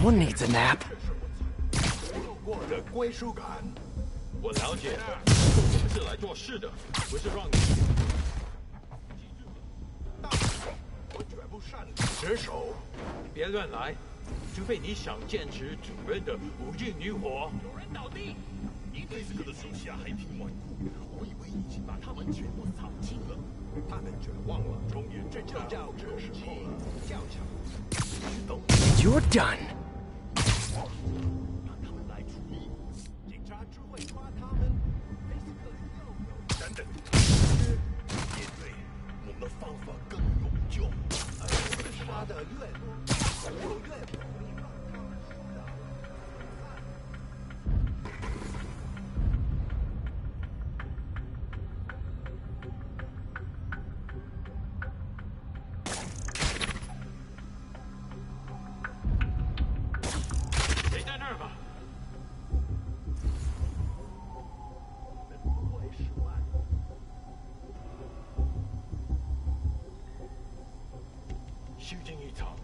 Someone needs a nap. 过的归属感。 我了解，我们是来做事的，不是让你。 我绝不擅自失手。 别乱来，除非你想坚持主人的无尽女火。 有人倒地！伊菲斯克的手下还挺顽固，我以为已经把他们全部扫清了。 他们绝望了，终于这就叫这时候了。较强，等 You're done. 让他们来处理。 警察只会抓他们。菲斯克又有等等，也对，我们的方法更有效。 杀的越多，就越不容易让他们输的。 谁在那儿吧？ 人不会失望。 虚惊一场。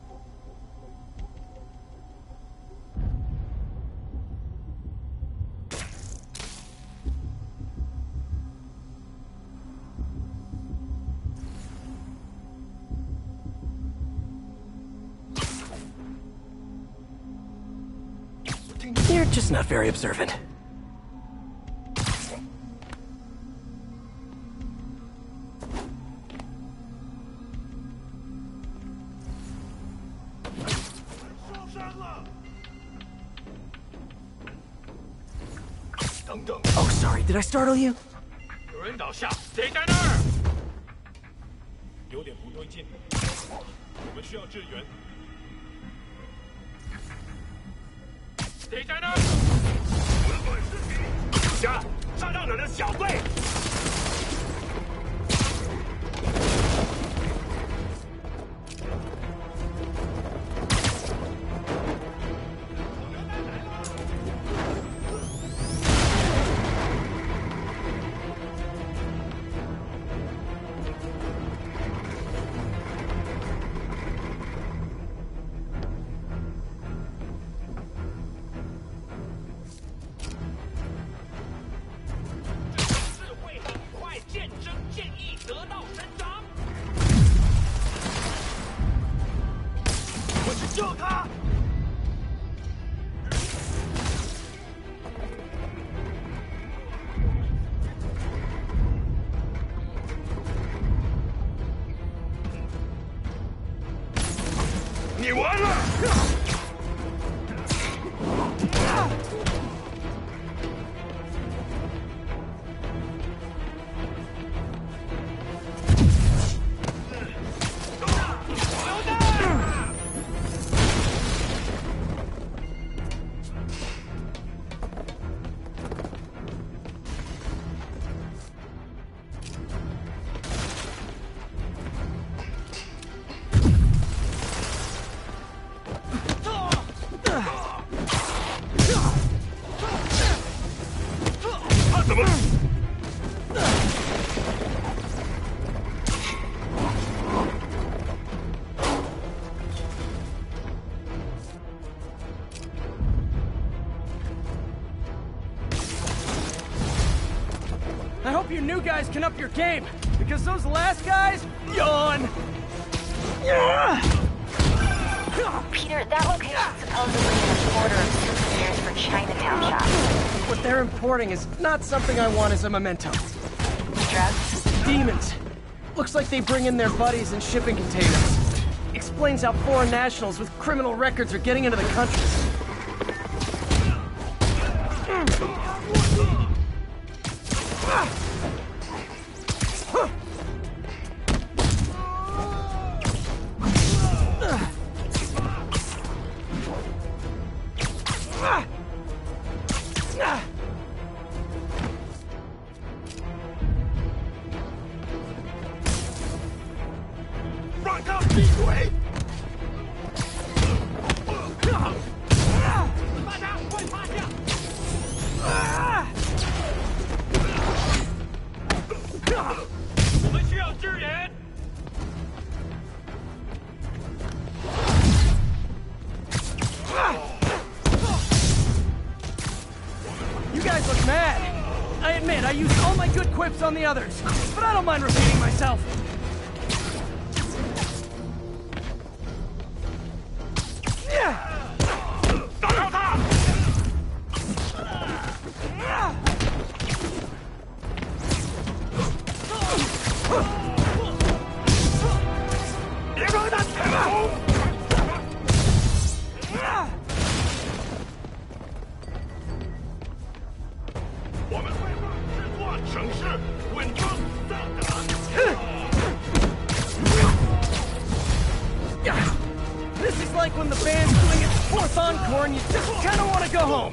You're just not very observant. 受伤了。 等等， Oh, sorry. Did I startle you? 有人倒下，谁在那儿？ 有点不对劲，我们需要支援。 谁在那儿？ 我的本事比下杀到哪的小队。 智慧很快，战争建议得到伸张。 我去救他。 你完了！他怎么？ I hope you new guys can up your game, because those last guys, yawn. Peter, that location's supposedly in the border of souvenirs for Chinatown shops. What they're importing is not something I want as a memento. Drugs? Demons. Looks like they bring in their buddies in shipping containers. Explains how foreign nationals with criminal records are getting into the country. admit I used all my good quips on the others, but I don't mind repeating myself. This is like when the band's doing its fourth encore and you just kind of want to go home.